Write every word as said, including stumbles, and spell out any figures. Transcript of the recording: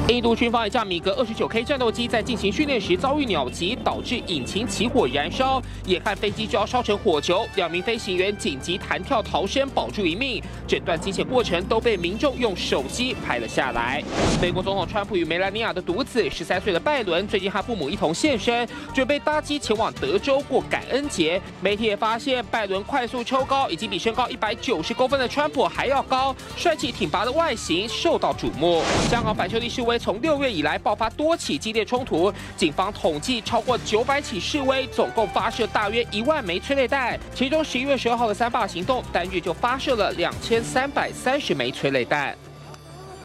印度军方一架米格二十九 K 战斗机在进行训练时遭遇鸟击，导致引擎起火燃烧，眼看飞机就要烧成火球，两名飞行员紧急弹跳逃生，保住一命。整段惊险过程都被民众用手机拍了下来。美国总统川普与梅兰妮亚的独子十三岁的拜伦，最近和父母一同现身，准备搭机前往德州过感恩节。媒体也发现，拜伦快速抽高，已经比身高一百九十公分的川普还要高，帅气挺拔的外形受到瞩目。香港反修例示威从六月以来爆发多起激烈冲突，警方统计超过九百起示威，总共发射大约一万枚催泪弹，其中十一月十二号的三罢行动单日就发射了两千三百三十枚催泪弹。